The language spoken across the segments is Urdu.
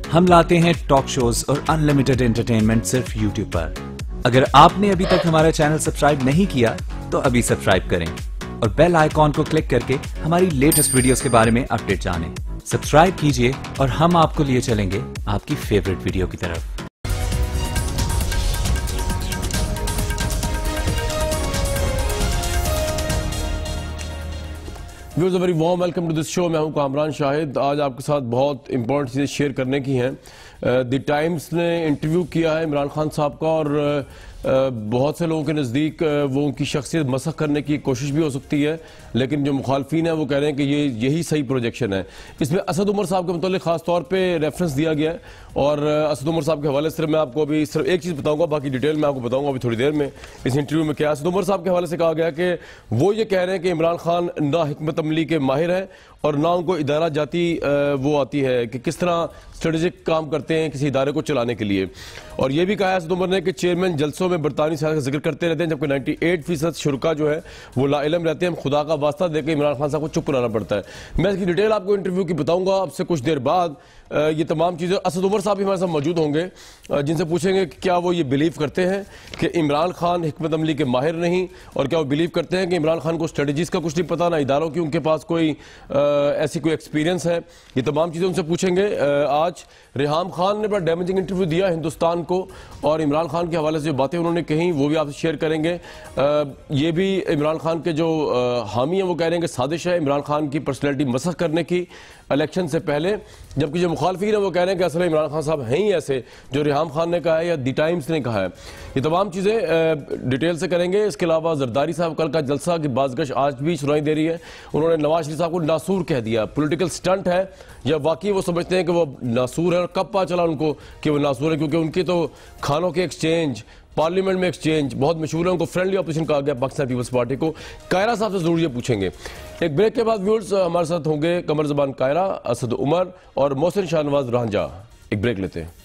ہم لاتے ہیں ٹاک شوز اور انلمیٹڈ انٹرٹینمنٹ صرف یوٹیوب پر۔ اگر آپ نے ابھی تک ہمارا چینل سبسکرائب نہیں کیا تو ابھی سبسکرائب کریں اور بیل آئیکن کو کلک کر کے ہماری لیٹسٹ ویڈیوز کے بارے میں اپڈیٹ جانیں۔ سبسکرائب کیجئے اور ہم آپ کو لیے چلیں گے آپ کی فیوریٹ ویڈیو کی طرف۔ Viewers very warm welcome to this show. میں ہوں کامران شاہد۔ آج آپ کے ساتھ بہت امپورٹنٹ چیزیں شیئر کرنے کی ہیں۔ دی ٹائمز نے انٹرویو کیا ہے عمران خان صاحب کا، اور بہت سے لوگوں کے نزدیک وہ ان کی شخصیت مسخ کرنے کی کوشش بھی ہو سکتی ہے، لیکن جو مخالفین ہیں وہ کہہ رہے ہیں کہ یہی صحیح پروجیکشن ہے۔ اس میں اسد عمر صاحب کے متعلق خاص طور پہ ریفرنس دیا گیا ہے، اور اسد عمر صاحب کے حوالے سے میں آپ کو ابھی صرف ایک چیز بتاؤں گا، باقی ڈیٹیل میں آپ کو بتاؤں گا ابھی تھوڑی دیر میں اس انٹرویو میں کیا۔ اسد عمر صاحب کے حوالے سے کہا گیا کہ وہ یہ کہہ رہے ہیں کہ عمران خان نہ حکمت عملی کے ماہر ہیں اور نہ ان کو ادارہ جاتی وہ آتی ہے کہ کس طرح اسٹریٹجک کام کرتے ہیں کسی ادارے کو چلانے کے لیے۔ اور یہ بھی کہا ہے اسد عمر نے کہ چیئرمین جلسوں میں برطانوی سیاست کا ذکر کرتے رہتے ہیں، جبکہ 98% شرکا جو ہے وہ لا علم رہتے ہیں۔ خدا کا واسطہ دے کے عمران خان صاحب کو چپ کرانا پڑتا ہے۔ میں اس کی ڈیٹیل آپ کو انٹرویو کی بتاؤں گا اب سے کچھ دیر بعد۔ یہ تمام چیزیں اسد عمر صاحب بھی ہمارے ساتھ موجود ہوں گے، جن سے پوچھیں گے کہ کیا وہ یہ بلیو کرتے ہیں کہ عمران خان حکمت عملی کے ماہر نہیں، اور کیا وہ بلیو کرتے ہیں کہ عمران خان کو اسٹریٹجیز کا کچھ نہیں پتہ، نہ اداروں کی ان کے پاس کوئی ایسی کوئی ایکسپیرینس ہے۔ یہ تمام چیزیں ان سے پوچھیں گے۔ آج ریحام خان نے بڑا ڈیمیجنگ انٹرویو دیا ہندوستان کو، اور عمران خان کے حوالے سے جو باتیں انہوں نے کہیں وہ بھی آپ سے شیئر کریں گے۔ یہ بھی عمران خان کے جو حامی ہیں وہ کہہ رہے ہیں کہ سازش ہے عمران خان کی پرسنالٹی مسخ کرنے کی الیکشن سے پہلے، جبکہ جو مخالفین ہیں وہ کہہ رہے ہیں کہ اصل عمران خان صاحب ہیں ہی ایسے جو ریحام خان نے کہا ہے یا دی ٹائمز نے کہا ہے۔ یہ تمام چیزیں ڈیٹیل سے کریں گے۔ اس کے علاوہ زرداری صاحب کل کا جلسہ کی بازگشت آج بھی سنائی دے رہی ہے۔ انہوں نے نواز شریف صاحب کو ناسور کہہ دیا۔ پولیٹیکل سٹنٹ ہے یا واقعی وہ سمجھتے ہیں کہ وہ ناسور ہے، اور کب پتہ چلا ان کو کہ وہ ناسور ہے؟ کیونکہ ان کی تو کھانوں کے ایکسچینج، پارلیمنٹ میں ایکسچینج بہت مشہور ہے۔ ان کو فرینڈلی اپوزیشن کہا گیا پاکستان پیپلز پارٹی کو۔ کائرہ صاحب سے ضرور یہ پوچھیں گے۔ ایک بریک کے بعد ویورز ہمارے ساتھ ہوں گے قمر زبان کائرہ، اسد عمر اور محسن شاہ نواز رانجھا۔ ایک بریک لیتے ہیں۔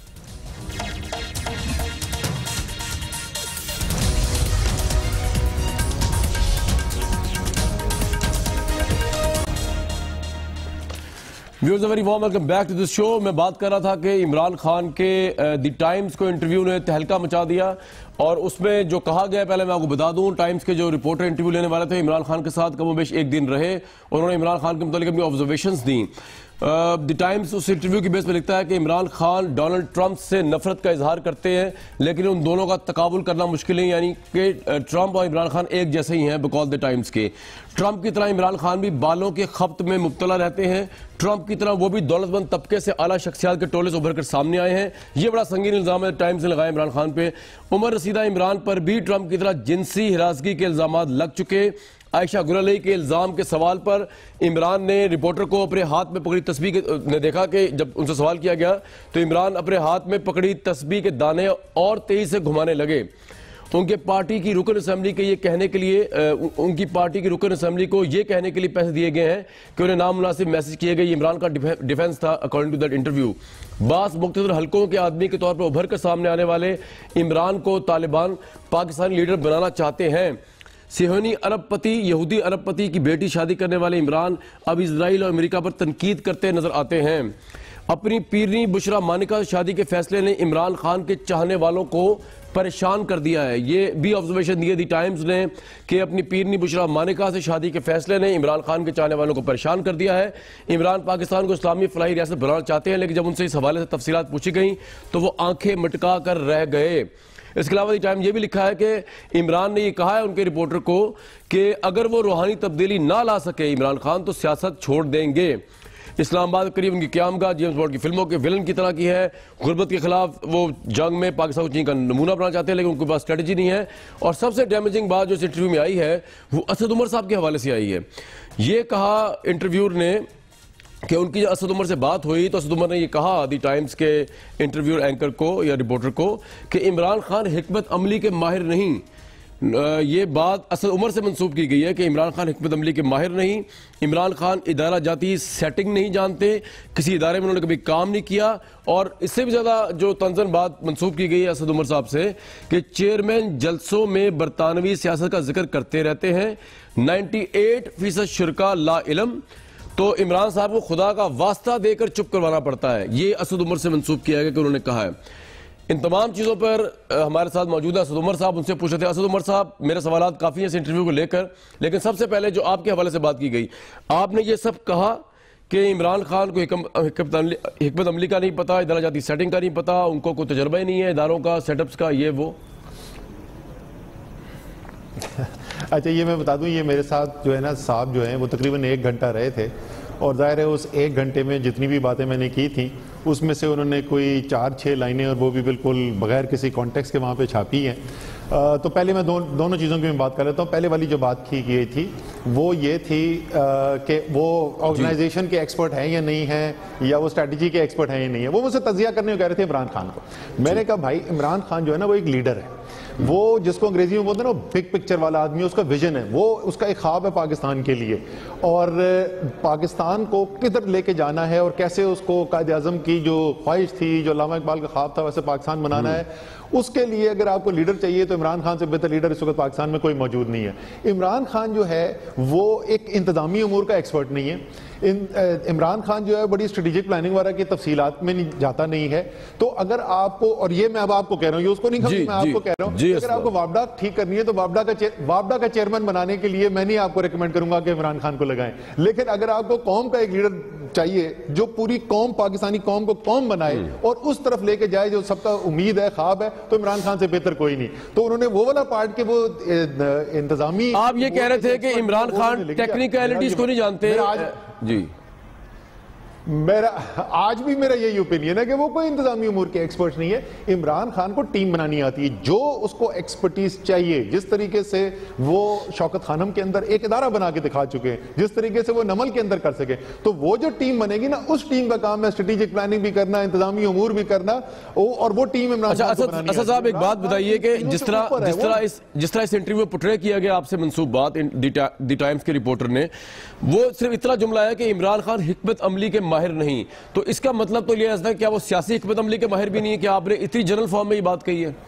Viewers very warm welcome back to this show. میں بات کر رہا تھا کہ عمران خان کے دی ٹائمز کو انٹرویو نے تہلکہ مچا دیا، اور اس میں جو کہا گیا پہلے میں آپ کو بتا دوں، ٹائمز کے جو رپورٹر انٹرویو لینے والے تھے عمران خان کے ساتھ کم و بیش ایک دن رہے، اور انہوں نے عمران خان کے متعلق اپنی آبزرویشنز دیں۔ دی ٹائمز اس انٹرویو کی بیس پہ لکھتا ہے کہ عمران خان ڈونلڈ ٹرمپ سے نفرت کا اظہار کرتے ہیں، لیکن ان دونوں کا تقابل کرنا مشکل ہے، یعنی کہ ٹرمپ اور عمران خان ایک جیسے ہی ہیں بقول دی ٹائمز کے۔ ٹرمپ کی طرح عمران خان بھی بالوں کے خبط میں مبتلا رہتے ہیں، ٹرمپ کی طرح وہ بھی دولت مند طبقے سے اعلیٰ شخصیات کے ٹولے سے ابھر کر سامنے آئے ہیں۔ یہ بڑا سنگین الزام ہے ٹائمز نے لگایا عمران خان پہ۔ عمر رسیدہ عمران پر بھی ٹرمپ کی طرح جنسی ہراسگی کے الزامات لگ چکے۔ عائشہ گل علی کے الزام کے سوال پر عمران نے رپورٹر کو اپنے ہاتھ میں پکڑی تسبیح نے دیکھا کہ جب ان سے سوال کیا گیا تو عمران اپنے ہاتھ میں پکڑی تسبیح کے دانے اور تیزی سے گھمانے لگے۔ ان کے پارٹی کی رکن اسمبلی کے یہ کہنے کے لیے ان کی پارٹی کی رکن اسمبلی کو یہ کہنے کے لیے پیسے دیے گئے ہیں کہ انہیں نامناسب میسج کیے گئے۔ یہ عمران کا ڈیفنس تھا اکارڈنگ ٹو دیٹ انٹرویو۔ بعض مختصر حلقوں کے آدمی کے طور پر ابھر کر سامنے آنے والے عمران کو طالبان پاکستانی لیڈر بنانا چاہتے ہیں۔ صہیونی عرب پتی، یہودی عرب پتی کی بیٹی شادی کرنے والے عمران اب اسرائیل اور امریکہ پر تنقید کرتے نظر آتے ہیں۔ اپنی پیرنی بشرا مانکا سے شادی کے فیصلے نے عمران خان کے چاہنے والوں کو پریشان کر دیا ہے۔ یہ بھی آبزرویشن دی دی ٹائمز نے کہ اپنی پیرنی بشرا مانکا سے شادی کے فیصلے نے عمران خان کے چاہنے والوں کو پریشان کر دیا ہے۔ عمران پاکستان کو اسلامی فلاحی ریاست بنانا چاہتے ہیں، لیکن جب ان سے اس حوالے سے تفصیلات پوچھی گئیں تو وہ آنکھیں مٹکا کر رہ گئے۔ اس کے علاوہ دی ٹائم یہ بھی لکھا ہے کہ عمران نے یہ کہا ہے ان کے رپورٹر کو کہ اگر وہ روحانی تبدیلی نہ لا سکے عمران خان تو سیاست چھوڑ دیں گے۔ اسلام آباد قریب ان کی قیام گاہ جیمز بانڈ کی فلموں کے ولن کی طرح کی ہے۔ غربت کے خلاف وہ جنگ میں پاکستان کو چین کا نمونہ بنانا چاہتے ہیں، لیکن ان کے پاس اسٹریٹجی نہیں ہے۔ اور سب سے ڈیمیجنگ بات جو اس انٹرویو میں آئی ہے وہ اسد عمر صاحب کے حوالے سے آئی ہے۔ یہ کہا انٹرویور نے کہ ان کی اسد عمر سے بات ہوئی تو اسد عمر نے یہ کہا دی ٹائمز کے انٹرویور اینکر کو یا رپورٹر کو کہ عمران خان حکمت عملی کے ماہر نہیں۔ یہ بات اسد عمر سے منسوب کی گئی ہے کہ عمران خان حکمت عملی کے ماہر نہیں، عمران خان ادارہ جاتی سیٹنگ نہیں جانتے، کسی ادارے میں انہوں نے کبھی کام نہیں کیا، اور اس سے بھی زیادہ جو طنزاً بات منسوب کی گئی ہے اسد عمر صاحب سے کہ چیئرمین جلسوں میں برطانوی سیاست کا ذکر کرتے رہتے ہیں، 98% شرکا لا علم، تو عمران صاحب کو خدا کا واسطہ دے کر چپ کروانا پڑتا ہے. یہ اسد عمر سے منسوب کیا گیا کہ انہوں نے کہا ہے. ان تمام چیزوں پر ہمارے ساتھ موجود ہے اسد عمر صاحب, ان سے پوچھ رہے تھے. اسد عمر صاحب, میرے سوالات کافی ہیں اس انٹرویو کو لے کر, لیکن سب سے پہلے جو آپ کے حوالے سے بات کی گئی, آپ نے یہ سب کہا کہ عمران خان کو حکمت عملی کا نہیں پتا, ادارہ جاتی سیٹنگ کا نہیں پتا, ان کو کوئی تجربہ ہی نہیں ہے اداروں کا, سیٹ اپس کا, یہ وہ. اچھا یہ میں بتا دوں, یہ میرے ساتھ جو ہے نا صاحب جو ہیں وہ تقریباً 1 گھنٹہ رہے تھے, اور ظاہر ہے اس 1 گھنٹے میں جتنی بھی باتیں میں نے کی تھیں اس میں سے انہوں نے کوئی 4-6 لائنیں, اور وہ بھی بالکل بغیر کسی کانٹیکسٹ کے وہاں پہ چھاپی ہیں. تو پہلے میں دونوں چیزوں کی میں بات کر لیتا ہوں. پہلے والی جو بات کی گئی تھی وہ یہ تھی کہ وہ آرگنائزیشن کے ایکسپرٹ ہیں یا نہیں ہیں, یا وہ اسٹریٹجی کے ایکسپرٹ ہیں یا نہیں ہیں. وہ مجھ سے تجزیہ کرنے کو کہہ رہے تھے عمران خان کو. میں نے کہا بھائی عمران خان جو ہے نا وہ ایک لیڈر ہے, وہ جس کو انگریزی میں بولتے ہیں نا بگ پکچر والا آدمی ہے, اس کا ویژن ہے, وہ اس کا ایک خواب ہے پاکستان کے لیے, اور پاکستان کو کدھر لے کے جانا ہے اور کیسے اس کو قائد اعظم کی جو خواہش تھی, جو علامہ اقبال کا خواب تھا ویسے پاکستان بنانا ہے, اس کے لیے اگر آپ کو لیڈر چاہیے تو عمران خان سے بہتر لیڈر اس وقت پاکستان میں کوئی موجود نہیں ہے. عمران خان جو ہے وہ ایک انتظامی امور کا ایکسپرٹ نہیں ہے. عمران خان جو ہے بڑی اسٹریٹجک پلاننگ وغیرہ کی تفصیلات میں جاتا نہیں ہے. تو اگر آپ کو, اور یہ میں اب آپ کو کہہ رہا ہوں, یہ اس کو نہیں کہا, میں آپ کو کہہ رہا ہوں, اگر آپ کو وابڈا ٹھیک کرنی ہے تو وابڈا کا چیئرمین بنانے کے لیے میں نہیں آپ کو ریکمینڈ کروں گا کہ عمران خان کو لگائیں. لیکن اگر آپ کو قوم کا ایک لیڈر چاہیے جو پوری قوم, پاکستانی قوم کو قوم بنائے اور اس طرف لے کے جائے جو سب کا امید ہے, خواب ہے, تو عمران خان سے بہتر کوئی نہیں. تو انہوں نے وہ والا پارٹ کہ وہ انتظامی, آپ یہ کہہ رہے تھے کہ عمران خان ٹیکنیکلٹیز کو نہیں جانتے. جی, آج بھی میرا یہی اوپینین ہے کہ وہ کوئی انتظامی امور کے ایکسپرٹ نہیں ہے. عمران خان کو ٹیم بنانی آتی ہے, جو اس کو ایکسپرٹیز چاہیے, جس طریقے سے وہ شوکت خانم کے اندر ایک ادارہ بنا کے دکھا چکے ہیں, جس طریقے سے وہ نمل کے اندر کر سکے, تو وہ جو ٹیم بنے گی نا, اس ٹیم کا کام ہے اسٹریٹجک پلاننگ بھی کرنا, انتظامی امور بھی کرنا, اور وہ ٹیم عمران خان کو بنانی ہے. اسد صاحب ایک بات بتائیے کہ جس طرح اس انٹرویو پورٹرے کیا گیا آپ سے منسوب بات دی ٹائمز کے رپورٹر نے, وہ صرف اتنا جملہ ہے کہ عمران خان حکمت عملی کے ماہر نہیں, تو اس کا مطلب تو یہ ہے کہ وہ سیاسی حکمت عملی کے ماہر بھی نہیں ہے کہ آپ نے اتنی جنرل فارم میں یہ بات کہی ہے.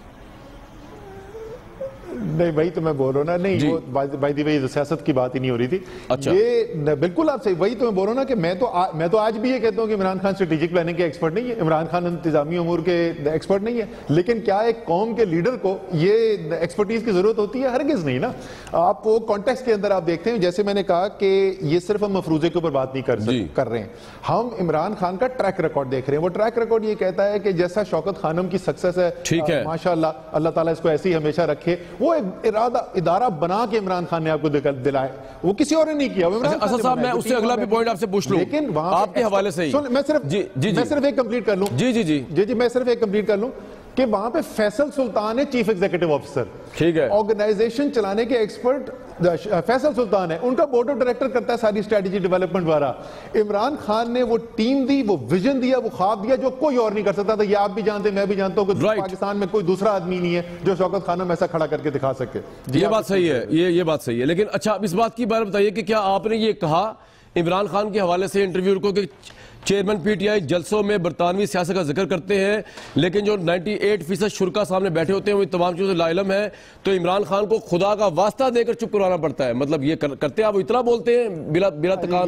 نہیں وہی تو میں بول رہا ہوں نا, نہیں وہ بائی دی وے سیاست کی بات ہی نہیں ہو رہی تھی. یہ بالکل آپ سے وہی تو میں بول رہا ہوں نا کہ میں تو آج بھی یہ کہتا ہوں کہ عمران خان اسٹریٹجک پلاننگ کے ایکسپرٹ نہیں ہے, عمران خان انتظامی امور کے ایکسپرٹ نہیں ہے. لیکن کیا ایک قوم کے لیڈر کو یہ ایکسپرٹیز کی ضرورت ہوتی ہے؟ ہرگز نہیں نا. آپ وہ کانٹیکسٹ کے اندر آپ دیکھتے ہیں, جیسے میں نے کہا کہ یہ صرف ہم مفروضے کے اوپر بات نہیں کر رہے ہیں, ہم عمران خان کا ٹریک ریکارڈ دیکھ رہے ہیں. وہ ٹریک ریکارڈ یہ کہتا ہے کہ جیسا شوکت خانم کی سکسیس ہے, ماشاءاللہ اللہ تعالیٰ اس کو ایسی ہمیشہ رکھے, وہ ادارہ بنا کے عمران خان نے آپ کو دلائے, وہ کسی اور نے نہیں کیا. اسد صاحب میں اس سے اگلا بھی پوائنٹ آپ سے پوچھ لوں, لیکن آپ کے حوالے سے میں صرف ایک کمپلیٹ کر لوں. جی میں صرف ایک کمپلیٹ کر لوں کہ وہاں پہ فیصل سلطان ہے چیف ایگزیکٹو آفیسر, ٹھیک ہے, آرگنائزیشن چلانے کے ایکسپرٹ فیصل سلطان ہے, ان کا بورڈ آف ڈائریکٹر کرتا ہے ساری اسٹریٹجی ڈیولپمنٹ وغیرہ. عمران خان نے وہ ٹیم دی, وہ ویژن دیا, وہ خواب دیا جو کوئی اور نہیں کر سکتا تھا. یہ آپ بھی جانتے ہیں, میں بھی جانتا ہوں کہ پاکستان میں کوئی دوسرا آدمی نہیں ہے جو شوکت خانم ایسا کھڑا کر کے دکھا سکے. یہ بات صحیح ہے, یہ بات صحیح ہے. لیکن اچھا اب اس بات کی بارے بتائیے کہ کیا آپ نے یہ کہا عمران خان کے حوالے سے انٹرویو کو کہ چیئرمین پی ٹی آئی جلسوں میں برطانوی سیاست کا ذکر کرتے ہیں, لیکن جو 98% شرکا سامنے بیٹھے ہوتے ہیں وہ تمام چیزیں لا علم ہے, تو عمران خان کو خدا کا واسطہ دے کر چپ کروانا پڑتا ہے؟ مطلب یہ کرتے ہیں آپ, وہ اتنا بولتے ہیں بلا تکان؟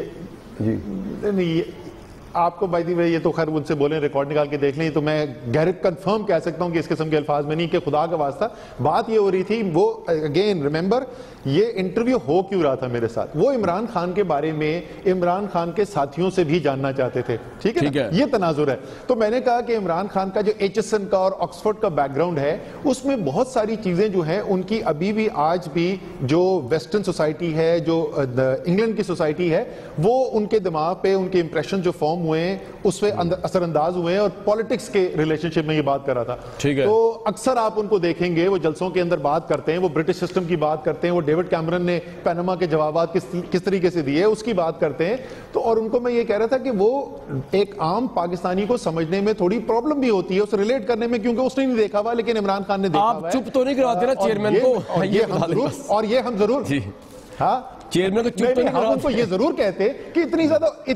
آپ کو بائی دی وے یہ تو خیر ان سے بولیں, ریکارڈ نکال کے دیکھ لیں, تو میں گہر کنفرم کہہ سکتا ہوں کہ اس قسم کے الفاظ میں نہیں کہ خدا کا واسطہ. بات یہ ہو رہی تھی, وہ اگین ریممبر یہ انٹرویو ہو کیوں رہا تھا میرے ساتھ, وہ عمران خان کے بارے میں عمران خان کے ساتھیوں سے بھی جاننا چاہتے تھے. ٹھیک ہے, یہ تناظر ہے. تو میں نے کہا کہ عمران خان کا جو ایچ ایس این کا اور آکسفورڈ کا بیک گراؤنڈ ہے, اس میں بہت ساری چیزیں جو ہیں ان کی ابھی بھی آج بھی جو ویسٹرن سوسائٹی ہے, جو انگلینڈ کی سوسائٹی ہے, وہ ان کے دماغ پہ ان کے امپریشن جو فارم ہوئے ہیں اس پہ اثر انداز ہوئے ہیں, اور پالیٹکس کے ریلیشن شپ میں یہ بات کر رہا تھا. تو اکثر آپ ان کو دیکھیں گے وہ جلسوں کے اندر بات کرتے ہیں, وہ برٹش سسٹم کی بات کرتے ہیں, وہ ڈیوڈ کیمرن نے پیناما کے جوابات کس طریقے سے دیے اس کی بات کرتے ہیں. تو اور ان کو میں یہ کہہ رہا تھا کہ وہ ایک عام پاکستانی کو سمجھنے میں تھوڑی پرابلم بھی ہوتی ہے اسے ریلیٹ کرنے میں, کیونکہ اس نے نہیں دیکھا ہوا لیکن عمران خان نے دیکھا ہوا ہے. آپ چپ تو نہیں کرواتے نا چیئرمین کو, اور یہ ہم ضرور, ہاں چیئرمین کو چپ تو نہیں ہم ان کو یہ ضرور کہتے کہ اتنی زیادہ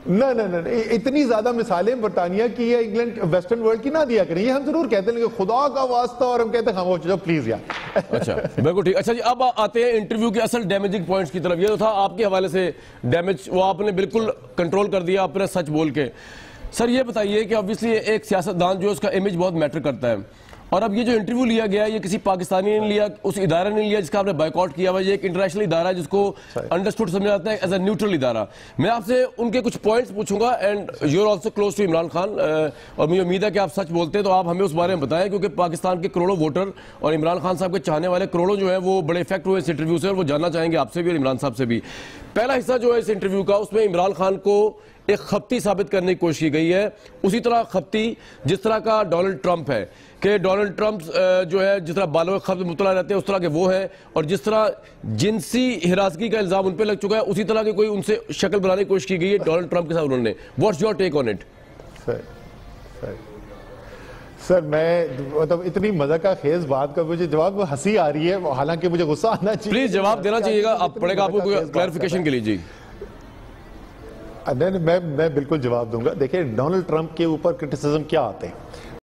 نہ اتنی زیادہ مثالیں برطانیہ کی یا انگلینڈ ویسٹرن ورلڈ کی نہ دیا کریں. یہ ہم ضرور کہتے ہیں کہ خدا کا واسطہ, اور ہم کہتے ہیں خاموش جاؤ پلیز یار. اچھا بالکل ٹھیک. اچھا جی, اب آتے ہیں انٹرویو کے اصل ڈیمیجنگ پوائنٹس کی طرف. یہ تو تھا آپ کے حوالے سے ڈیمیج, وہ آپ نے بالکل کنٹرول کر دیا اپنے سچ بول کے. سر یہ بتائیے کہ obviously ایک سیاستدان جو ہے اس کا امیج بہت میٹر کرتا ہے, اور اب یہ جو انٹرویو لیا گیا ہے یہ کسی پاکستانی نے لیا, اس ادارے نے لیا جس کا آپ نے بائیکاٹ کیا ہوا, یہ ایک انٹرنیشنل ادارہ ہے جس کو انڈرسٹوڈ سمجھا جاتا ہے ایز اے نیوٹرل ادارہ. میں آپ سے ان کے کچھ پوائنٹس پوچھوں گا, and you are also close to Imran Khan, اور مجھے امید ہے کہ آپ سچ بولتے ہیں تو آپ ہمیں اس بارے میں بتائیں, کیونکہ پاکستان کے کروڑوں ووٹر اور عمران خان صاحب کے چاہنے والے کروڑوں جو ہیں وہ بڑے افیکٹ ہوئے اس انٹرویو سے, اور وہ جاننا چاہیں گے آپ سے بھی اور عمران صاحب سے بھی. پہلا حصہ جو ہے اس انٹرویو کا, اس میں عمران خان کو ایک خپتی ثابت کرنے کی کوشش کی گئی ہے, اسی طرح خپتی جس طرح کا ڈونلڈ ٹرمپ ہے, کہ ڈونلڈ ٹرمپ جو ہے جس طرح بالوں کے خبر مطلع رہتے ہیں اس طرح کے وہ ہیں, اور جس طرح جنسی ہراسگی کا الزام ان پہ لگ چکا ہے اسی طرح کی کوئی ان سے شکل بنانے کی کوشش کی گئی ہے ڈونلڈ ٹرمپ کے ساتھ انہوں نے. What's your take on it? Sir میں مطلب اتنی مزہ کا خیز بات کا مجھے جواب ہنسی آ رہی ہے, حالانکہ مجھے غصہ آنا چاہیے. پلیز جواب دینا چاہیے گا, آپ پڑھے گا آپ کو کلیریفیکیشن کے لیے. جی نہیں, میں بالکل جواب دوں گا. دیکھیں ڈونلڈ ٹرمپ کے اوپر کرٹیسزم کیا آتے ہیں.